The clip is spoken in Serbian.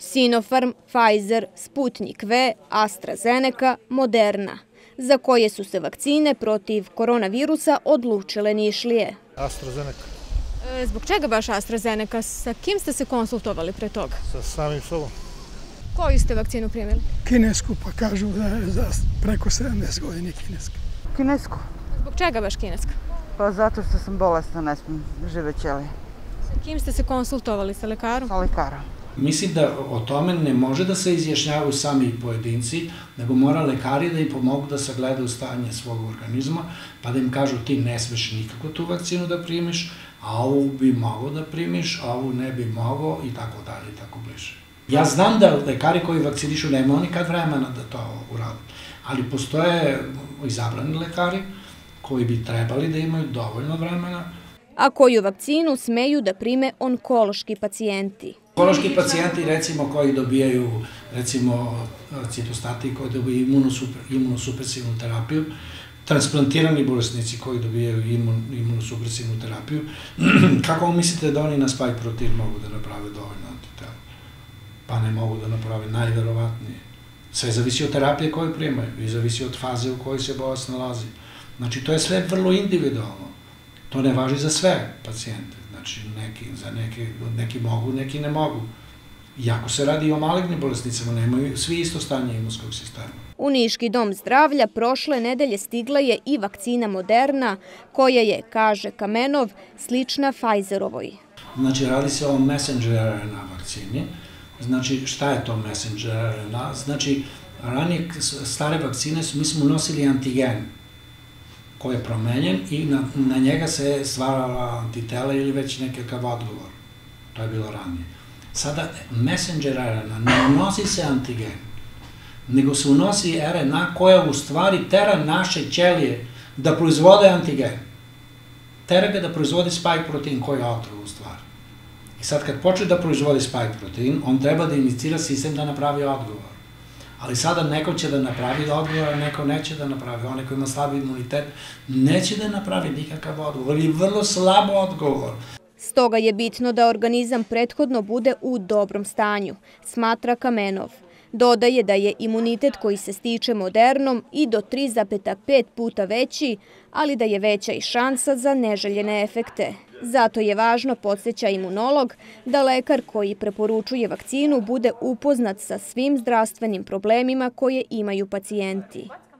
Sinopharm, Pfizer, Sputnik V, AstraZeneca, Moderna, za koje su se vakcine protiv koronavirusa odlučile Nišlije. AstraZeneca. Zbog čega baš AstraZeneca? Sa kim ste se konsultovali pre toga? Sa samim sobom. Koju ste vakcinu primili? Kinesku, pa kažu da je za preko 70 godina kineska. Kinesku. Zbog čega baš kineska? Pa zato što sam bolesna, ne smijem žive ćelije. Sa kim ste se konsultovali? Sa lekarom? Sa lekarom. Mislim da o tome ne može da se izjašnjavaju sami pojedinci, nego mora lekari da im pomogu da sagledaju stanje svog organizma, pa da im kažu ti ne smeš nikako tu vakcinu da primiš, a ovu bi mogao da primiš, a ovu ne bi mogao i tako dalje i tako bliže. Ja znam da lekari koji vakcinišu nemaju nikad vremena da to urade, ali postoje izabrani lekari koji bi trebali da imaju dovoljno vremena. A koju vakcinu smeju da prime onkološki pacijenti? Onkološki pacijenti, recimo, koji dobijaju, recimo, citostati, koji dobijaju imunosupresivnu terapiju, transplantirani bolesnici koji dobijaju imunosupresivnu terapiju, kako mislite da oni na spike protein mogu da naprave dovoljno antitela? Pa ne mogu da naprave, najverovatnije. Sve zavisi od terapije koju primaju i zavisi od faze u kojoj se bolest nalazi. Znači, to je sve vrlo individualno. To ne važi za sve pacijente. Znači, neki mogu, neki ne mogu. Iako se radi o malignim bolesnicama, nemaju svi isto stanje imunskog sistema. U Niški dom zdravlja prošle nedelje stigla je i vakcina Moderna, koja je, kaže Kamenov, slična Pfizerovoj. Znači, radi se o messenger RNA vakcini. Znači, šta je to messenger RNA? Znači, ranije stare vakcine mi smo unosili antigen koji je promenjen i na njega se stvarala antitela ili već nekakav odgovor. To je bilo ranije. Sada messenger RNA ne unosi se antigen, nego se unosi RNA koja u stvari tera naše ćelije da proizvode antigen. Tera ga da proizvodi spike protein koji je otrov u stvari. I sad kad počne da proizvodi spike protein, on treba da inicira sistem da napravi odgovor. Ali sada neko će da napravi odgovor, a neko neće da napravi. Onaj koji ima slab imunitet neće da napravi nikakav odgovor ili vrlo slab odgovor. Stoga je bitno da organizam prethodno bude u dobrom stanju, smatra Kamenov. Dodaje da je imunitet koji se stiče Modernom i do 3,5 puta veći, ali da je veća i šansa za neželjene efekte. Zato je važno, podsjeća imunolog, da lekar koji preporučuje vakcinu bude upoznat sa svim zdravstvenim problemima koje imaju pacijenti.